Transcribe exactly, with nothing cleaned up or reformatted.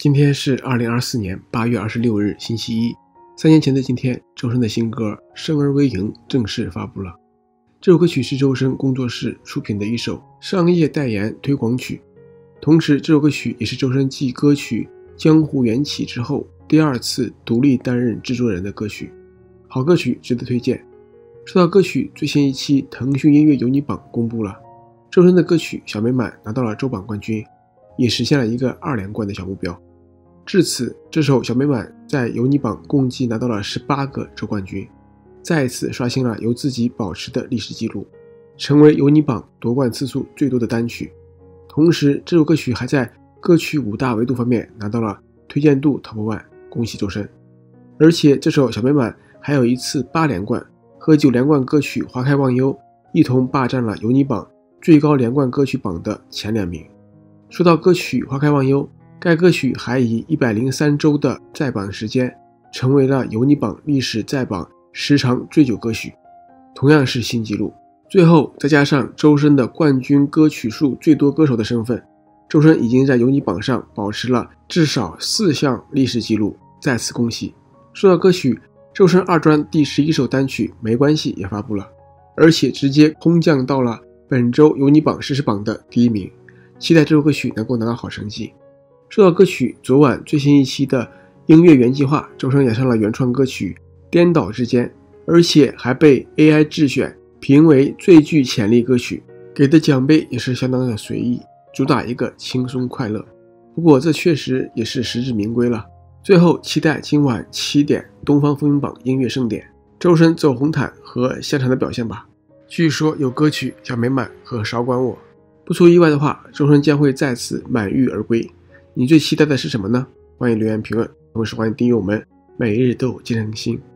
今天是二零二四年八月二十六日，星期一。三年前的今天，周深的新歌《生而为赢》正式发布了。这首歌曲是周深工作室出品的一首商业代言推广曲，同时这首歌曲也是周深继歌曲《江湖缘起》之后第二次独立担任制作人的歌曲。好歌曲值得推荐。说到歌曲，最新一期腾讯音乐有你榜公布了，周深的歌曲《小美满》拿到了周榜冠军，也实现了一个二连冠的小目标。至此，这首《小美满》在有你榜共计拿到了十八个周冠军，再一次刷新了由自己保持的历史记录，成为有你榜夺冠次数最多的单曲。同时，这首歌曲还在歌曲五大维度方面拿到了推荐度 Top 一， 恭喜周深。而且这首《小美满》还有一次八连冠，和九连冠歌曲《花开忘忧》一同霸占了有你榜最高连冠歌曲榜的前两名。说到歌曲《花开忘忧》，该歌曲还以一百零三周的在榜时间，成为了有你榜历史在榜时长最久歌曲，同样是新纪录。最后再加上周深的冠军歌曲数最多歌手的身份，周深已经在有你榜上保持了至少四项历史记录，再次恭喜。说到歌曲，周深二专第十一首单曲《没关系》也发布了，而且直接空降到了本周有你榜实时榜的第一名，期待这首歌曲能够拿到好成绩。说到歌曲，昨晚最新一期的音乐原计划，周深演唱了原创歌曲《颠倒之间》，而且还被 A I 智选评为最具潜力歌曲，给的奖杯也是相当的随意，主打一个轻松快乐。不过这确实也是实至名归了。最后期待今晚七点东方风云榜音乐盛典，周深走红毯和现场的表现吧。据说有歌曲《小美满》和《少管我》，不出意外的话，周深将会再次满狱而归。你最期待的是什么呢？欢迎留言评论，同时欢迎订阅我们，每日都有精神更新。